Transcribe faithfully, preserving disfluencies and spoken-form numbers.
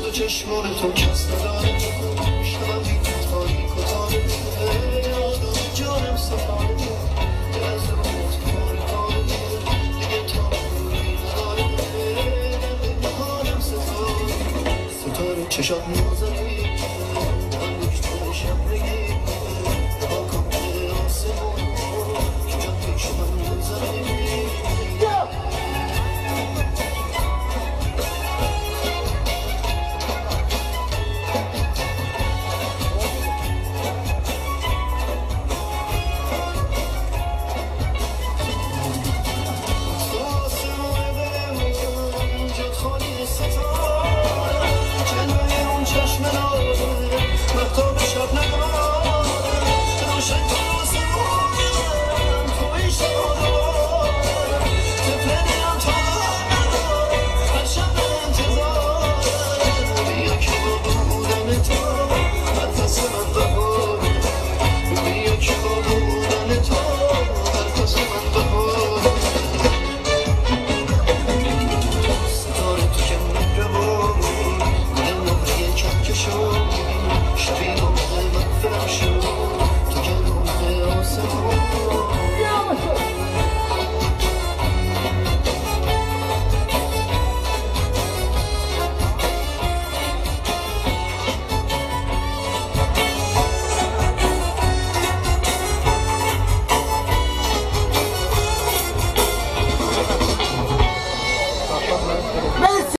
و چشمان تو کس نداره میشنم بی تو تاریک و تاره آدم جانم سفاره دل از روت پاره پاره دیگه تا بوری نداره دل حالم ستاره ستاره چشات نازنی